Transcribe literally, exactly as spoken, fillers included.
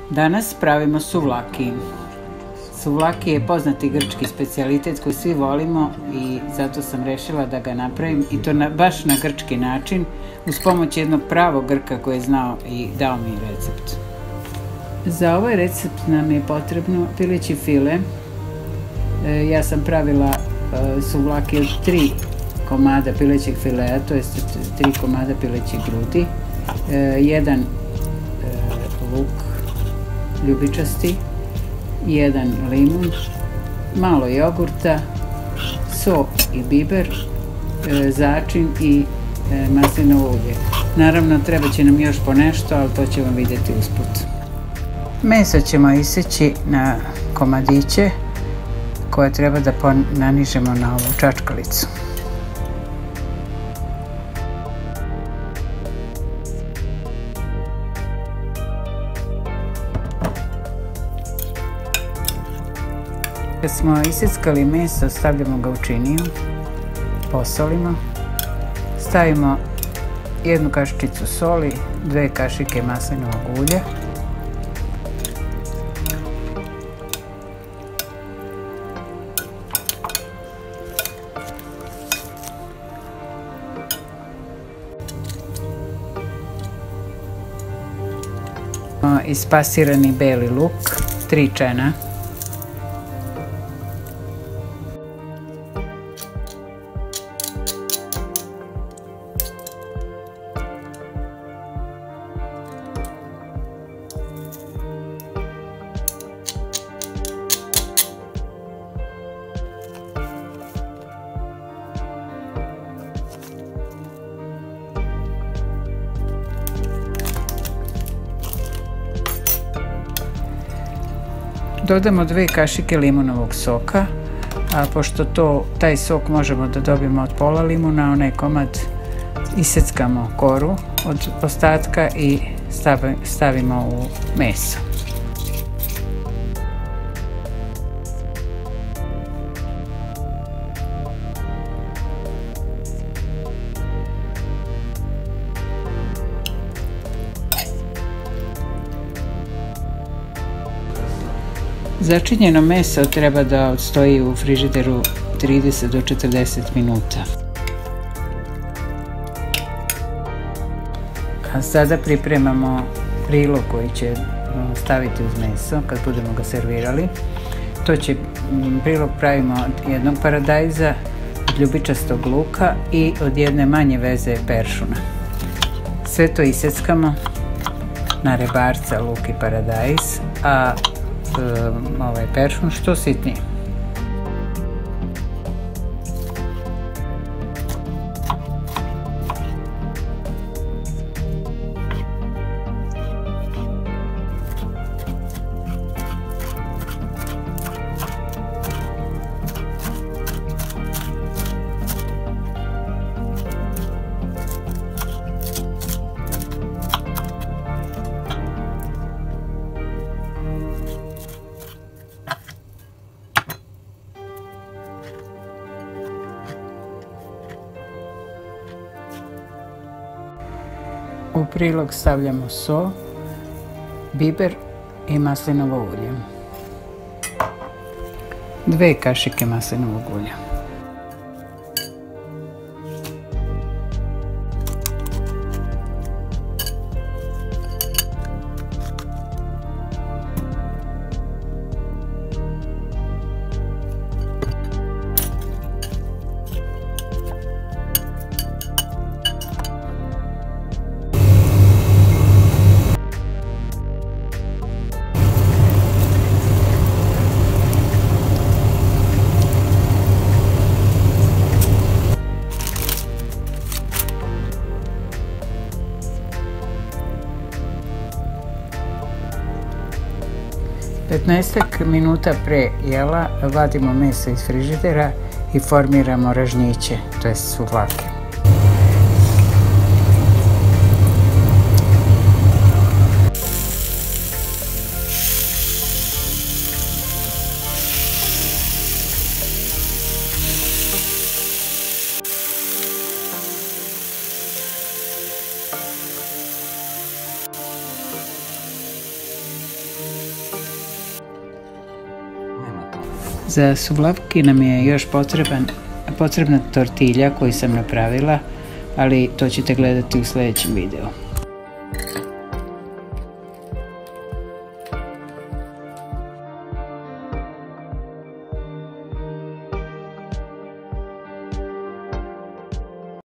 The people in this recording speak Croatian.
Danas pravimo suvlaki. Suvlaki je poznati grčki specijalitet koji svi volimo i zato sam rešila da ga napravim i to na, baš na grčki način uz pomoć jednog pravog Grka koji je znao i dao mi recept. Za ovaj recept nam je potrebno pileći file. E, ja sam pravila e, suvlaki od tri komada pilećeg filea, to je tri komada pilećih grudi, e, jedan e, luk ljubičasti, jedan limun, malo jogurta, so i biber, e, začin i e, maslinovo ulje. Naravno, treba će nam još po nešto, ali to ćemo vidjeti usput. Meso ćemo iseći na komadiće koje treba da nanižemo na ovu čačkalicu. Kad smo iseckali meso, stavljamo ga u činiju, posolimo, stavimo jednu kašičicu soli, dve kašike maslinovog ulja, ispasirani beli luk, tri čena, dodamo dve kašike limunovog soka, a pošto to, taj sok možemo da dobijemo od pola limuna, onaj komad iseckamo koru od ostatka i stavimo u meso. Začinjeno meso treba da odstoji u frižideru trideset do četrdeset minuta. A sada pripremamo prilog koji će staviti uz meso kad budemo ga servirali. To će prilog pravimo od jednog paradajza, od ljubičastog luka i od jedne manje veze peršuna. Sve to iseckamo na rebarca, luk i paradajz, a ovaj peršun što sitnije. U prilog stavljamo so, biber i maslinovo ulje. Dve kašike maslinovog ulja. petnaestak minuta pre jela vadimo meso iz frižidera i formiramo ražnjiće, to je suvlake. Za suvlaki nam je još potreban, potrebna tortilja koju sam napravila, ali to ćete gledati u sljedećem videu.